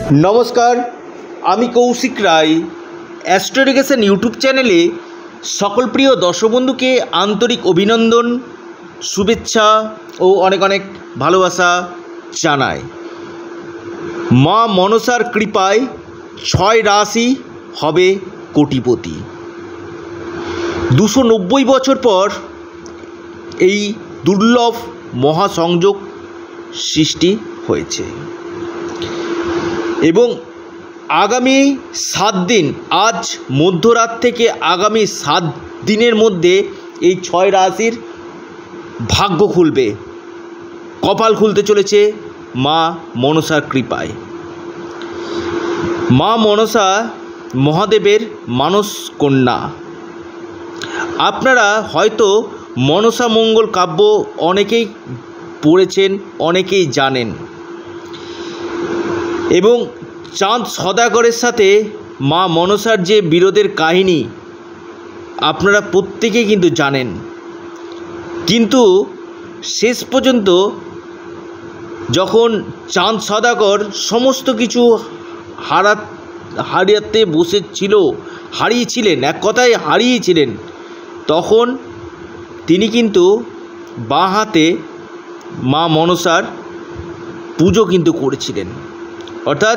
নমস্কার, আমি Koushik Roy. Astro education YouTube চ্যানেলে সকল প্রিয় দর্শক বন্ধুকে আন্তরিক অভিনন্দন, শুভেচ্ছা ও অনেক অনেক ভালোবাসা জানাই। মা মনসার কৃপায় 6 রাশি হবে কোটিপতি। 290 বছর পর এই দুর্লভ মহাসংযোগ সৃষ্টি হয়েছে এবং আগামী 7 দিন, আজ মধ্যরাত থেকে আগামী 7 দিনের মধ্যে এই 6 রাশির ভাগ্য খুলবে, কপাল খুলতে চলেছে মা মনসার কৃপায়। মা মনসা মহাদেবের মানস কন্যা। আপনারা হয়তো মনসা মঙ্গল কাব্য অনেকেই পড়েছেন, অনেকেই জানেন এবং চাঁদ সদাগরের সাথে মা মনসার যে বিরোধের কাহিনী আপনারা প্রত্যেকেই কিন্তু জানেন। কিন্তু শেষ পর্যন্ত যখন চাঁদ সদাগর সমস্ত কিছু হারিয়ে হারিয়েছিলেন, এক কথায় হারিয়েছিলেন, তখন তিনি কিন্তু বাঁ হাতে মা মনসার পুজো কিন্তু করেছিলেন। অর্থাৎ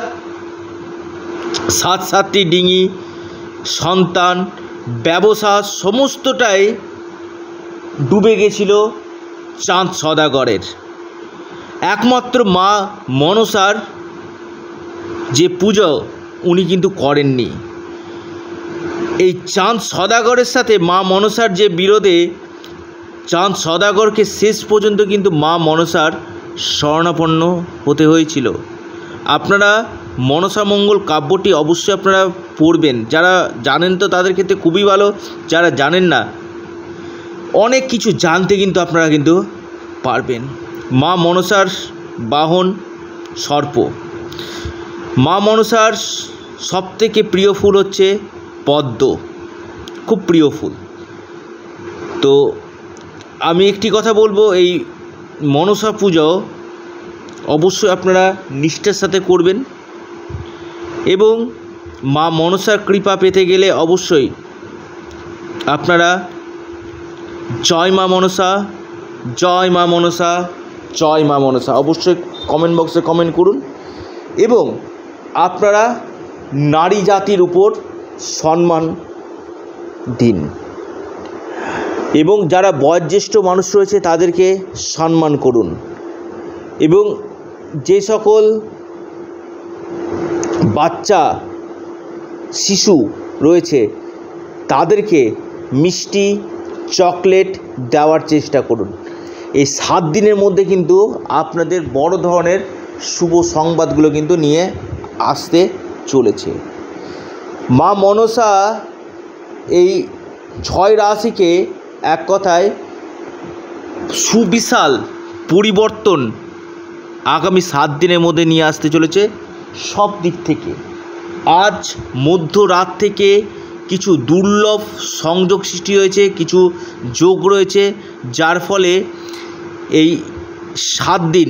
7টি ডিঙি, সন্তান, ব্যবসা সমস্তটাই ডুবে গেছিল চাঁদ সদাগরের। একমাত্র মা মনসার যে পুজো উনি কিন্তু করেননি। এই চাঁদ সদাগরের সাথে মা মনসার যে বিরোধে চাঁদ সদাগরকে শেষ পর্যন্ত কিন্তু মা মনসার শরণাপন্ন হতে হয়েছিল। আপনারা মনসা মঙ্গল কাব্যটি অবশ্যই আপনারা পড়বেন। যারা জানেন তো তাদের ক্ষেত্রে খুবই ভালো, যারা জানেন না অনেক কিছু জানতে কিন্তু আপনারা কিন্তু পারবেন। মা মনসার বাহন সর্প। মা মনসার সবথেকে প্রিয় ফুল হচ্ছে পদ্ম, খুব প্রিয় ফুল। তো আমি একটি কথা বলবো, এই মনসা পুজো অবশ্যই আপনারা নিষ্ঠার সাথে করবেন এবং মা মনসার কৃপা পেতে গেলে অবশ্যই আপনারা জয় মা মনসা, জয় মা মনসা, জয় মা মনসা অবশ্যই কমেন্ট বক্সে কমেন্ট করুন এবং আপনারা নারী জাতির উপর সম্মান দিন এবং যারা বয়োজ্যেষ্ঠ মানুষ রয়েছে তাদেরকে সম্মান করুন এবং যে সকল বাচ্চা শিশু রয়েছে তাদেরকে মিষ্টি, চকলেট দেওয়ার চেষ্টা করুন। এই 7 দিনের মধ্যে কিন্তু আপনাদের বড় ধরনের শুভ সংবাদগুলো কিন্তু নিয়ে আসতে চলেছে। মা মনসা এই 6 রাশিকে এক কথায় সুবিশাল পরিবর্তন আগামী 7 দিনের মধ্যে নিয়ে আসতে চলেছে সব দিক থেকে। আজ মধ্যরাত থেকে কিছু দুর্লভ সংযোগ সৃষ্টি হয়েছে, কিছু যোগ রয়েছে, যার ফলে এই 7 দিন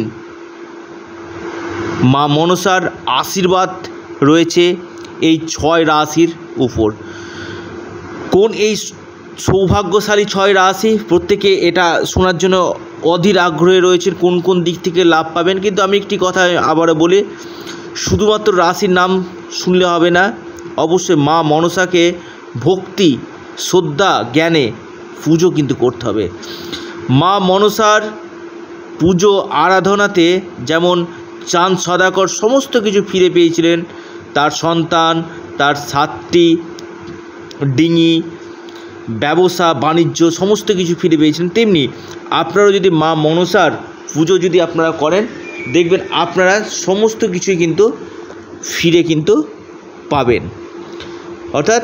মা মনসার আশীর্বাদ রয়েছে এই 6 রাশির উপর। কোন এই সৌভাগ্যশালী 6 রাশি, প্রত্যেকে এটা শোনার জন্য অধীর আগ্রহে রয়েছে কোন কোন দিক থেকে লাভ পাবেন। কিন্তু আমি একটি কথা আবারও বলি, শুধুমাত্র রাশির নাম শুনলে হবে না, অবশ্যই মা মনসাকে ভক্তি, শ্রদ্ধা, জ্ঞানে পুজো কিন্তু করতে হবে। মা মনসার পুজো আরাধনাতে যেমন চাঁদ সদাগর সমস্ত কিছু ফিরে পেয়েছিলেন, তার সন্তান, তার 7টি ডিঙি, ব্যবসা বাণিজ্য সমস্ত কিছু ফিরে পেয়েছিলেন, তেমনি আপনারাও যদি মা মনসার পুজো যদি আপনারা করেন দেখবেন আপনারা সমস্ত কিছুই কিন্তু ফিরে কিন্তু পাবেন। অর্থাৎ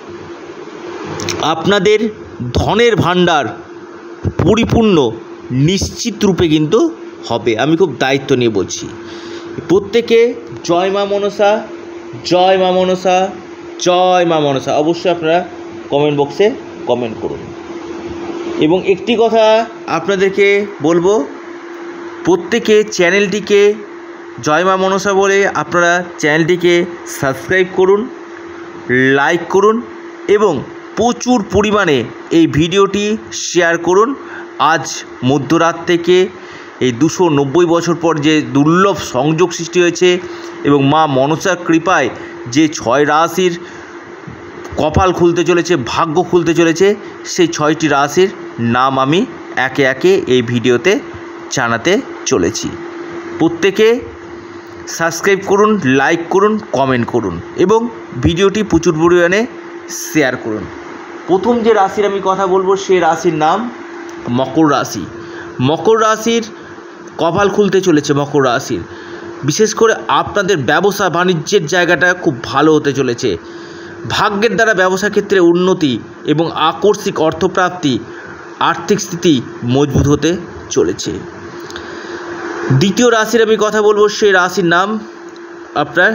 আপনাদের ধনের ভাণ্ডার পরিপূর্ণ নিশ্চিত রূপে কিন্তু হবে। আমি খুব দায়িত্ব নিয়ে বলছি। প্রত্যেকে জয় মা মনসা, জয় মা মনসা, জয় মা মনসা অবশ্যই আপনারা কমেন্ট বক্সে কমেন্ট করুন। এবং একটি কথা আপনাদেরকে বলবো, প্রত্যেকে চ্যানেলটিকে জয় মা মনসা বলে আপনারা চ্যানেলটিকে সাবস্ক্রাইব করুন, লাইক করুন এবং প্রচুর পরিমাণে এই ভিডিওটি শেয়ার করুন। আজ মধ্যরাত থেকে এই 290 বছর পর যে দুর্লভ সংযোগ সৃষ্টি হয়েছে এবং মা মনসার কৃপায় যে 6 রাশির কপাল খুলতে চলেছে, ভাগ্য খুলতে চলেছে, সেই 6টি রাশির নাম আমি একে একে এই ভিডিওতে জানাতে চলেছি। প্রত্যেকে সাবস্ক্রাইব করুন, লাইক করুন, কমেন্ট করুন এবং ভিডিওটি প্রচুর পরিমাণে শেয়ার করুন। প্রথম যে রাশির আমি কথা বলবো সেই রাশির নাম মকর রাশি। মকর রাশির কপাল খুলতে চলেছে। মকর রাশির বিশেষ করে আপনাদের ব্যবসা বাণিজ্যের জায়গাটা খুব ভালো হতে চলেছে। ভাগ্যের দ্বারা ব্যবসা ক্ষেত্রে উন্নতি এবং আকস্মিক অর্থপ্রাপ্তি, আর্থিক স্থিতি মজবুত হতে চলেছে। দ্বিতীয় রাশির আমি কথা বলবো সেই রাশির নাম আপনার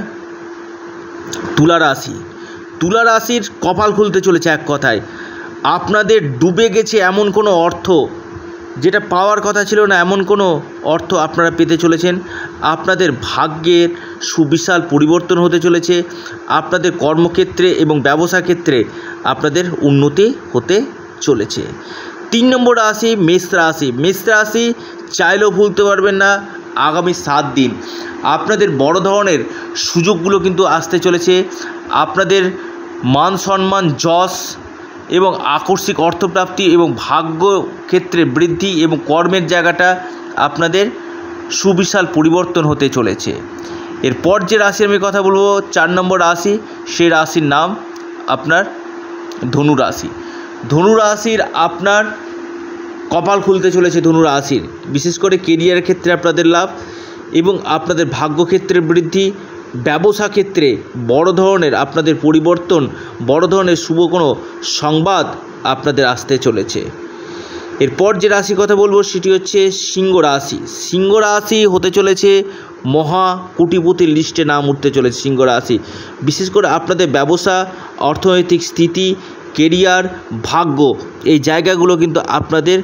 তুলা রাশি। তুলা রাশির কপাল খুলতে চলেছে। এক কথায় আপনাদের ডুবে গেছে এমন কোনো অর্থ, যেটা পাওয়ার কথা ছিল না, এমন কোনো অর্থ আপনারা পেতে চলেছেন। আপনাদের ভাগ্যের সুবিশাল পরিবর্তন হতে চলেছে। আপনাদের কর্মক্ষেত্রে এবং ব্যবসা ক্ষেত্রে আপনাদের উন্নতি হতে চলেছে। 3 নম্বর রাশি মেষ রাশি। মেষ রাশি চাইলেও ভুলতে পারবেন না। আগামী 7 দিন আপনাদের বড় ধরনের সুযোগগুলো কিন্তু আসতে চলেছে। আপনাদের মান সম্মান, যশ এবং আকস্মিক অর্থপ্রাপ্তি এবং ভাগ্য ক্ষেত্রে বৃদ্ধি এবং কর্মের জায়গাটা আপনাদের সুবিশাল পরিবর্তন হতে চলেছে। এরপর যে রাশির আমি কথা বলবো 4 নম্বর রাশি, সেই রাশির নাম আপনার ধনু রাশি। ধনু রাশির আপনার কপাল খুলতে চলেছে। ধনু রাশির বিশেষ করে কেরিয়ারের ক্ষেত্রে আপনাদের লাভ এবং আপনাদের ভাগ্য ক্ষেত্রে বৃদ্ধি, ব্যবসা ক্ষেত্রে বড় ধরনের আপনাদের পরিবর্তন, বড় ধরনের শুভ কোনো সংবাদ আপনাদের আসতে চলেছে। এরপর যে রাশি কথা বলবো সেটি হচ্ছে সিংহ রাশি। সিংহ রাশি হতে চলেছে মহা কোটিপতির লিস্টে নাম উঠতে চলেছে সিংহ রাশি। বিশেষ করে আপনাদের ব্যবসা, অর্থনৈতিক স্থিতি, কেরিয়ার, ভাগ্য, এই জায়গাগুলো কিন্তু আপনাদের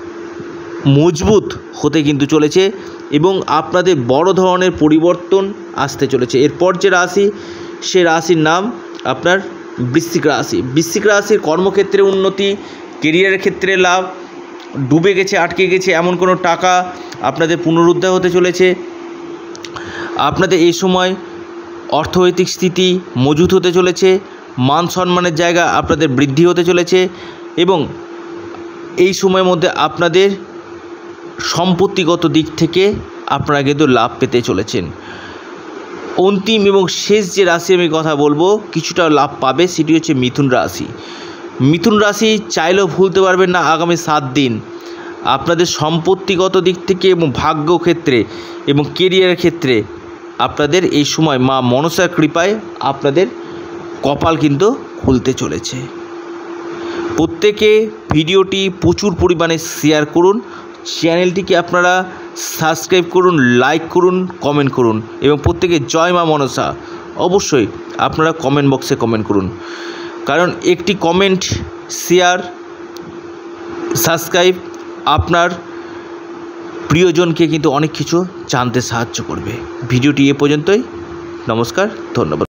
মজবুত হতে কিন্তু চলেছে এবং আপনাদের বড় ধরনের পরিবর্তন আসতে চলেছে। এরপর যে রাশি সে রাশির নাম আপনার বৃশ্চিক রাশি। বৃশ্চিক রাশির কর্মক্ষেত্রে উন্নতি, কেরিয়ারের ক্ষেত্রে লাভ, ডুবে গেছে, আটকে গেছে এমন কোনো টাকা আপনাদের পুনরুদ্ধার হতে চলেছে। আপনাদের এই সময় অর্থনৈতিক স্থিতি মজবুত হতে চলেছে। মান সম্মানের জায়গা আপনাদের বৃদ্ধি হতে চলেছে এবং এই সময়ের মধ্যে আপনাদের সম্পত্তিগত দিক থেকে আপনারা কিন্তু লাভ পেতে চলেছেন। অন্তিম এবং শেষ যে রাশি আমি কথা বলবো কিছুটা লাভ পাবে সেটি হচ্ছে মিথুন রাশি। মিথুন রাশি চাইলেও ভুলতে পারবেন না। আগামী 7 দিন আপনাদের সম্পত্তিগত দিক থেকে এবং ভাগ্য ক্ষেত্রে এবং কেরিয়ারের ক্ষেত্রে আপনাদের এই সময় মা মনসার কৃপায় আপনাদের কপাল কিন্তু খুলতে চলেছে। প্রত্যেকে ভিডিওটি প্রচুর পরিমাণে শেয়ার করুন, চ্যানেলটিকে আপনারা সাবস্ক্রাইব করুন, লাইক করুন, কমেন্ট করুন এবং প্রত্যেকে জয় মা মনসা অবশ্যই আপনারা কমেন্ট বক্সে কমেন্ট করুন, কারণ একটি কমেন্ট, শেয়ার, সাবস্ক্রাইব আপনার প্রিয়জনকে কিন্তু অনেক কিছু জানতে সাহায্য করবে। ভিডিওটি এ পর্যন্তই। নমস্কার, ধন্যবাদ।